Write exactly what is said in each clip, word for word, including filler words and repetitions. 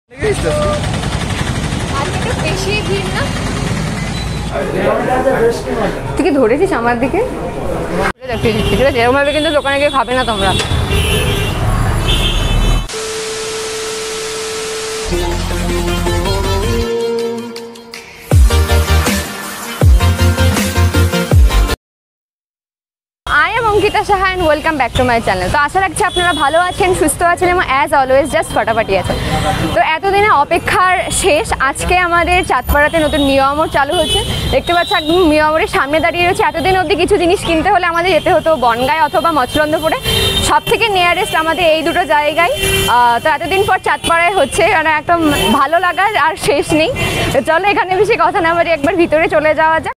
তুই কি ধরেছিস আমার দিকে? ঠিক আছে, এরকম ভাবে কিন্তু দোকানে গিয়ে খাবে না তোমরা। Ankita Saha and welcome back to my channel. তো আশা রাখছি আপনারা ভালো আছেন, সুস্থ আছেন এবং অ্যাজ অলওয়েজ জাস্ট ফাটাফাটি আছেন। তো এতদিনে অপেক্ষার শেষ, আজকে আমাদের চাঁদপাড়াতে নতুন মিয়ামর চালু হচ্ছে। দেখতে পাচ্ছি একদম মিয়ামরের সামনে দাঁড়িয়ে রয়েছে। এতদিন অবধি কিছু জিনিস কিনতে হলে আমাদের যেতে হতো বনগাঁয় অথবা মৎস্যগন্ধপুরে, সব থেকে নিয়ারেস্ট আমাদের এই দুটো জায়গায়। তো এতদিন পর চাঁদপাড়ায় হচ্ছে, মানে একদম ভালো লাগার আর শেষ নেই। তো চলো এখানে বেশি কথা না বলি, একবার ভিতরে চলে যাওয়া যাক।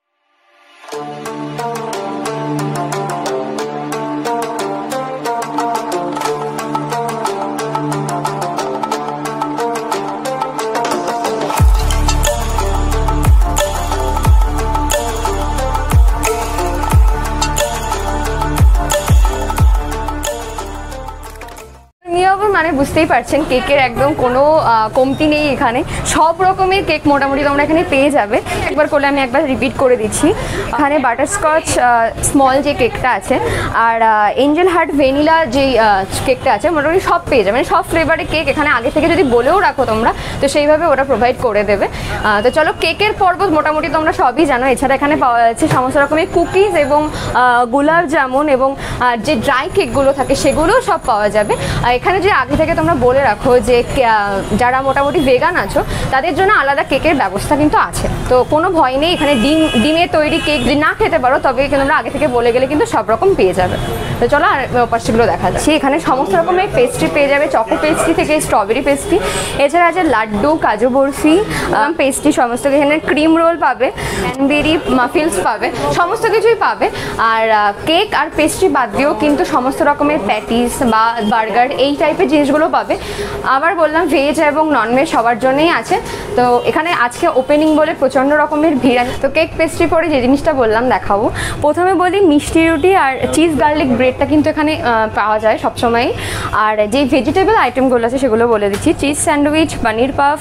মানে বুঝতেই পারছেন কেকের একদম কোনো কমতি নেই এখানে, সব রকমের কেক মোটামুটি তোমরা এখানে পেয়ে যাবে। একবার করলে আমি একবার রিপিট করে দিচ্ছি, এখানে বাটারস্কচ স্মল যে কেকটা আছে আর এঞ্জেল হার্ট ভ্যানিলা যে কেকটা আছে, মোটামুটি সব পেয়ে যাবে। মানে সব ফ্লেভারের কেক এখানে আগে থেকে যদি বলেও রাখো তোমরা, তো সেইভাবে ওরা প্রোভাইড করে দেবে। তো চলো, কেকের পর্ব মোটামুটি তোমরা সবই জানো। এছাড়া এখানে পাওয়া যাচ্ছে সমস্ত রকমের কুকিজ এবং গোলাপ জামুন এবং যে ড্রাই কেকগুলো থাকে সেগুলোও সব পাওয়া যাবে। এখানে যে আগে থেকে তোমরা বলে রাখো যে যারা মোটামুটি ভেগান আছো তাদের জন্য আলাদা কেকের ব্যবস্থা কিন্তু আছে, তো কোনো ভয় নেই। এখানে ডিম ডিমের তৈরি কেক যদি না খেতে পারো তবে তোমরা আগে থেকে বলে গেলে কিন্তু সব রকম পেয়ে যাবে। তো চলো আর পাশগুলো দেখা যাচ্ছে। এখানে সমস্ত রকমের পেস্ট্রি পেয়ে যাবে, চকো পেস্ট্রি থেকে স্ট্রবেরি পেস্ট্রি, এছাড়া আছে লাড্ডু, কাজু বরফি, পেস্ট্রি সমস্ত। এখানে ক্রিম রোল পাবে, ক্যানবেরি মাফিলস পাবে, সমস্ত কিছুই পাবে। আর কেক আর পেস্ট্রি বাদ দিয়েও কিন্তু সমস্ত রকমের প্যাটিস বা বার্গার এই টাইপের জিনিসগুলো পাবে। আবার বললাম ভেজ এবং ননভেজ সবার জন্যই আছে। তো এখানে আজকে ওপেনিং বলে প্রচণ্ড রকমের ভিড় আছে। তো কেক পেস্ট্রি পরে যে জিনিসটা বললাম দেখাবো। প্রথমে বলি মিষ্টি রুটি আর চিজ গার্লিক ব্রেডটা কিন্তু এখানে পাওয়া যায় সবসময়ই। আর যে ভেজিটেবল আইটেমগুলো আছে সেগুলো বলে দিচ্ছি। Cheese sandwich, paneer puff,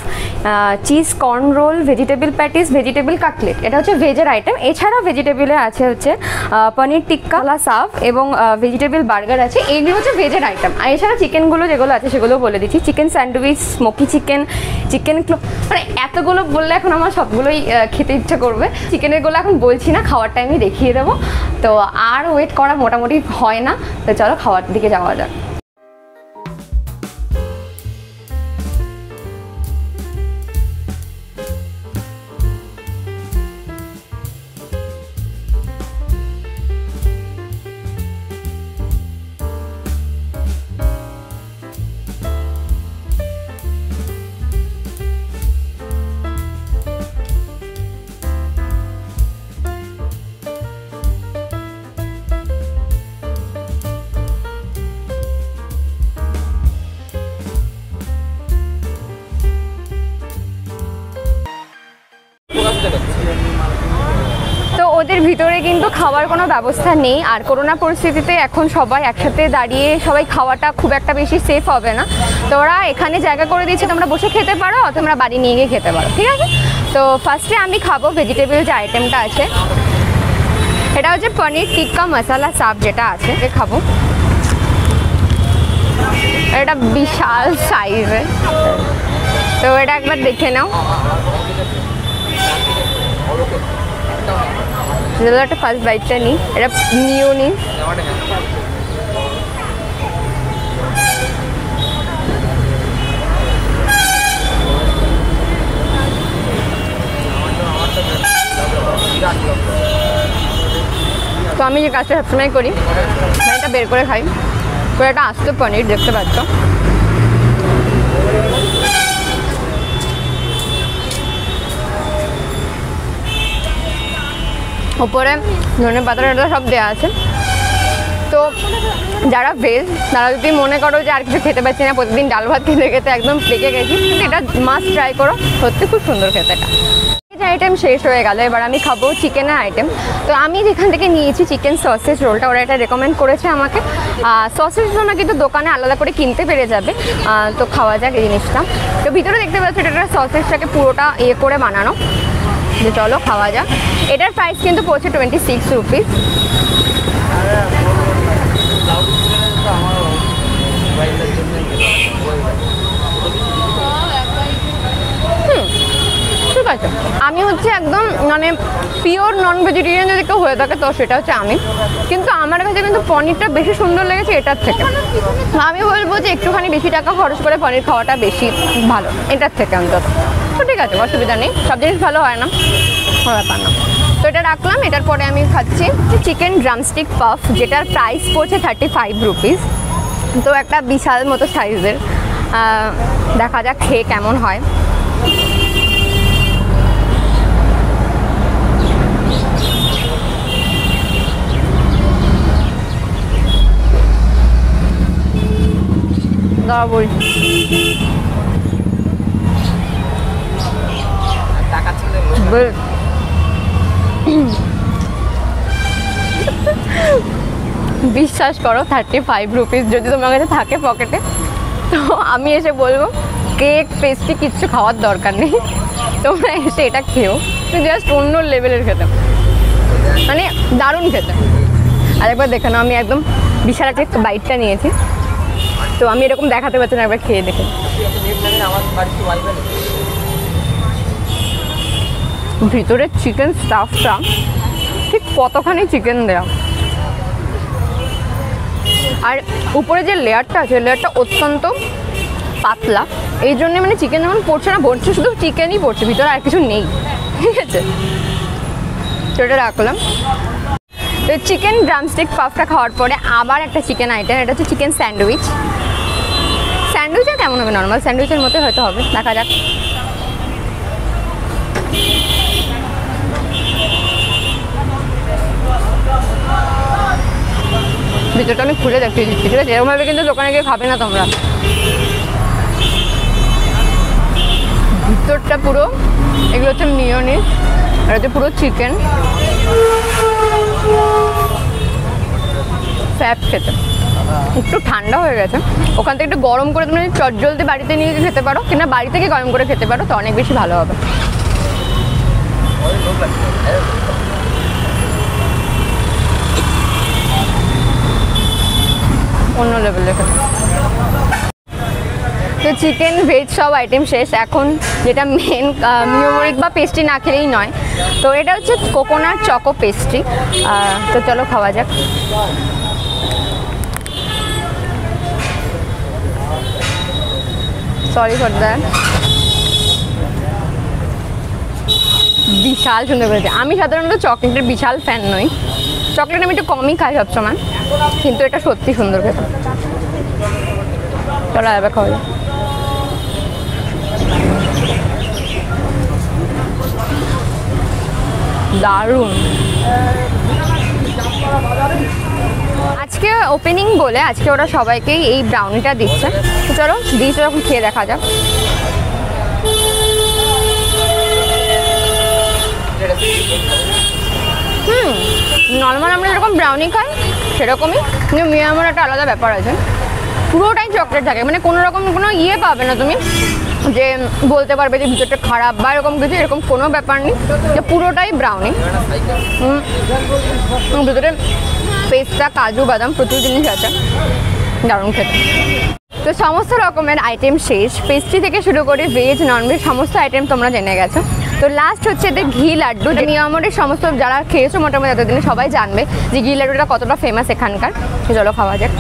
cheese corn roll, vegetable patties, vegetable cutlet, এটা হচ্ছে ভেজের আইটেম। এছাড়াও ভেজিটেবলে আছে হচ্ছে পনির টিক্কা, সাফ এবং ভেজিটেবল বার্গার আছে। এইগুলো হচ্ছে ভেজের আইটেম। আর এছাড়া চিকেনগুলো যেগুলো আছে সেগুলো বলে দিচ্ছি। Chicken sandwich, smoky chicken, chicken claw, মানে এতগুলো বললে এখন আমার সবগুলোই খেতে ইচ্ছা করবে। চিকেনেরগুলো এখন বলছি না, খাওয়ার টাইমে দেখিয়ে দেবো। তো আর ওয়েট করা মোটামুটি হয় না, তো চলো খাওয়ার দিকে যাওয়া যাক। তো ওদের ভিতরে কিন্তু খাওয়ার কোনো ব্যবস্থা নেই, আর করোনা পরিস্থিতিতে এখন সবাই একসাথে দাঁড়িয়ে সবাই খাওয়াটা খুব একটা বেশি সেফ হবে না। তো ওরা এখানে জায়গা করে দিচ্ছে, তোমরা বসে খেতে পারো অথবা তোমরা বাড়ি নিয়ে গিয়ে খেতে পারো, ঠিক আছে? তো ফার্স্টে আমি খাবো ভেজিটেবল যে আইটেমটা আছে, এটা হচ্ছে পনির টিক্কা মশলা চাপ যেটা আছে, খাবো। এটা বিশাল সাইজের, তো এটা একবার দেখে নাও। একটা ফার্স্ট বাইটটা নিই, এটা নিও নি। তো আমি যে কাজটা সবসময় করি, এটা বের করে খাই। করে একটা আস্ত পনির দেখতে পাচ্ছ, ওপরে ধনে পাতা সব দেওয়া আছে। তো যারা ভেজ তারা যদি মনে করো যে আর কিছু খেতে পাচ্ছি না, প্রতিদিন ডাল ভাত খেতে খেতে একদম পেকে গেছি, কিন্তু এটা মাস্ট ট্রাই করো, সত্যি খুব সুন্দর খেতে। এটা আইটেম শেষ হয়ে গেল, এবার আমি খাবো চিকেনের আইটেম। তো আমি যেখান থেকে নিয়েছি চিকেন সসেজ রোলটা, ওরা এটা রেকমেন্ড করেছে আমাকে। সসেজ তোমরা কিন্তু দোকানে আলাদা করে কিনতে পেরে যাবে। তো খাওয়া যাক এই জিনিসটা। তো ভিতরে দেখতে পাচ্ছ এটা সসেজটাকে পুরোটা ইয়ে করে বানানো। যে চলো খাওয়া যাক। এটার প্রাইস কিন্তু পড়ছে টোয়েন্টি সিক্স রুপিস। হুম ঠিক আছে। আমি হচ্ছে একদম মানে পিওর নন ভেজিটেরিয়ান যদি কেউ হয়ে থাকে তো সেটা হচ্ছে আমি, কিন্তু আমার কাছে কিন্তু পনিরটা বেশি সুন্দর লেগেছে এটার থেকে। আমি বলবো যে একটুখানি বেশি টাকা খরচ করে পনির খাওয়াটা বেশি ভালো এটার থেকে অন্তত। তো ঠিক আছে, অসুবিধা নেই, সব জিনিস ভালো হয় না, ব্যাপার না। তো এটা রাখলাম। এটার পরে আমি খাচ্ছি চিকেন ড্রামস্টিক পাফ, যেটার প্রাইস পড়ছে থার্টি ফাইভ রুপিস। তো একটা বিশাল মতো সাইজের, দেখা যাক খেয়ে কেমন হয়। দাঁড়া বলছি বিশ্বাস করো থার্টি ফাইভ রুপিস যদি তোমার কাছে থাকে পকেটে, তো আমি এসে বলবো কেক পেস্ট্রি কিচ্ছু খাওয়ার দরকার নেই, তোমরা এসে এটা খেও। জাস্ট অন্য লেভেলের খেতে, মানে দারুণ খেতে। আরেকবার দেখে নাও, আমি একদম বিশাল একটা বাইটটা নিয়েছি, তো আমি এরকম দেখাতে পারছি না, একবার খেয়ে দেখে। ভিতরে চিকেন স্টাফটা ঠিক কতখানি চিকেন দেওয়া, আর উপরে যে লেয়ারটা আছে লেয়ারটা অত্যন্ত পাতলা, এই জন্যে মানে চিকেন যেমন পড়ছে না, পড়ছে শুধু চিকেনই পড়ছে, ভিতরে আর কিছু নেই। ঠিক আছে, তো এটা রাখলাম। তো চিকেন ড্রামস্টিক পাফটা খাওয়ার পরে আবার একটা চিকেন আইটেম, এটা হচ্ছে চিকেন স্যান্ডউইচ। স্যান্ডউইচটা কেমন হবে? নর্মাল স্যান্ডউইচের মতো হয়তো হবে, দেখা যাক। ভিতরটা আমি খুলে দেখতে দিচ্ছি, ঠিক আছে? এরকমভাবে কিন্তু দোকানে গিয়ে খাবে না তোমরা। ভিতরটা পুরো, এগুলো হচ্ছে মিয়োনিজ, আর হচ্ছে পুরো চিকেন। ফ্যাপ খেতে একটু ঠান্ডা হয়ে গেছে, ওখান থেকে একটু গরম করে তুমি চটজলদি বাড়িতে নিয়ে খেতে পারো, কিংবা বাড়ি থেকে গরম করে খেতে পারো, তো অনেক বেশি ভালো হবে। অন্য লেভেলের খেতে। তো চিকেন ভেজ সব আইটেম শেষ। এখন যেটা মেন মিয়োমরিক বা পেস্ট্রি না খেলেই নয়, তো এটা হচ্ছে কোকোনাট চকো পেস্ট্রি। তো চলো খাওয়া যাক। Sorry for that. বিশাল সুন্দর করেছে। আমি সাধারণত চকলেটের বিশাল ফ্যান নই, চকলেট আমি একটু কমই খাই সবসময়, কিন্তু এটা সত্যি সুন্দর খেতে। চলো এবার খাওয়া যাক। দারুণ। আজকে ওপেনিং বলে আজকে ওরা সবাইকেই এই ব্রাউনিটা দিচ্ছে, তো চলো দিয়েছে যখন খেয়ে দেখা যাক। হুম নর্মাল আমরা যেরকম ব্রাউনি খাই সেরকমই, কিন্তু মিয়ামোর একটা আলাদা ব্যাপার আছে, পুরোটাই চকলেট থাকে, মানে কোনো রকম কোনো ইয়ে পাবে না তুমি যে বলতে পারবে যে ভিতরটা খারাপ বা এরকম কিছু, এরকম কোনো ব্যাপার নেই, যে পুরোটাই ব্রাউনি। ভিতরে পেস্তা, কাজু বাদাম প্রচুর জিনিস আছে, দারুণ খেতে। তো সমস্ত রকমের আইটেম শেষ, পেস্ট্রি থেকে শুরু করে ভেজ ননভেজ সমস্ত আইটেম তোমরা জেনে গেছো। তো লাস্ট হচ্ছে এদের ঘি লাড্ডু, মিয়ামোরের সমস্ত যারা খেয়েছো মোটামুটি এতদিনে সবাই জানবে যে ঘি লাড্ডুটা কতটা ফেমাস এখানকার। চলো খাওয়া যাক।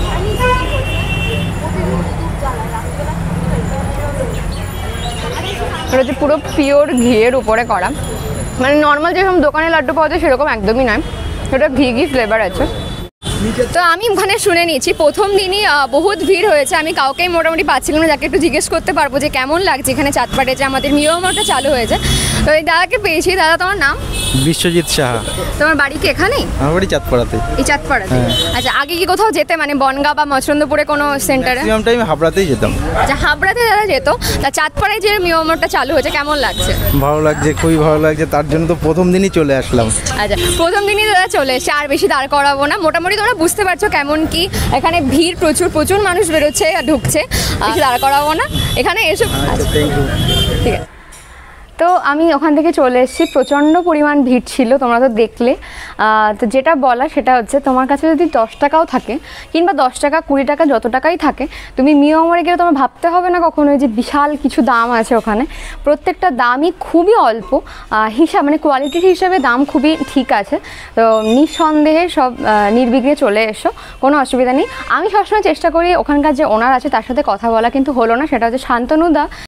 এটা হচ্ছে পুরো পিওর ঘিয়ের উপরে করা, মানে নর্মাল যেরকম দোকানে লাড্ডু পাওয়া যায় সেরকম একদমই নয়, এটা ঘি ঘি ফ্লেভার আছে। তো আমি ওখানে শুনে নিয়েছি প্রথম দিনই বহুত ভিড় হয়েছে, আমি কাউকেই মোটামুটি পাচ্ছিলাম না যাকে একটু জিজ্ঞেস করতে পারবো যে কেমন লাগছে এখানে চাঁদপাড়ে যে আমাদের মিয়ামোরটা চালু হয়েছে। তো এই দাদাকে পেয়েছি। দাদা তোমার নাম? বিশ্বজিৎ সাহা। তোমার বাড়ি কি এখানেই? আমার বাড়ি চাঁদপাড়াতে। এই চাঁদপাড়াতে? আচ্ছা, আগে কি কোথাও যেতে, মানে বনগা বা মচরন্দপুরে কোনো সেন্টারে? ম্যাক্সিমাম টাইম হাবড়াতেই যেতাম। আচ্ছা, হাবড়াতে দাদা যেত, তা চাঁদপাড়ায় যে মিওমরটা চালু হয়েছে কেমন লাগছে? ভালো লাগছে, খুবই ভালো লাগছে, তার জন্য তো প্রথম দিনই চলে আসলাম। আচ্ছা, প্রথম দিনই দাদা চলে এসছে, আর বেশি দাঁড় করাবো না। মোটামুটি তোমরা বুঝতে পারছো কেমন কি এখানে ভিড়, প্রচুর প্রচুর মানুষ বেরোচ্ছে আর ঢুকছে, বেশি দাঁড় করাবো না, এখানে এসো। আচ্ছা, ঠিক আছে। তো আমি ওখান থেকে চলে এসেছি, প্রচণ্ড পরিমাণ ভিড় ছিল, তোমরা তো দেখলে। তো যেটা বলা সেটা হচ্ছে, তোমার কাছে যদি দশ টাকাও থাকে কিংবা দশ টাকা কুড়ি টাকা যত টাকাই থাকে, তুমি মিওমরে গেলে তোমার ভাবতে হবে না কখনোই যে বিশাল কিছু দাম আছে ওখানে। প্রত্যেকটা দামই খুবই অল্প হিসাব, মানে কোয়ালিটির হিসাবে দাম খুবই ঠিক আছে। তো নিঃসন্দেহে সব নির্বিঘ্নে চলে এসো, কোনো অসুবিধা নেই। আমি সবসময় চেষ্টা করি ওখানকার যে ওনার আছে তার সাথে কথা বলা, কিন্তু হলো না। সেটা হচ্ছে শান্তনুদা।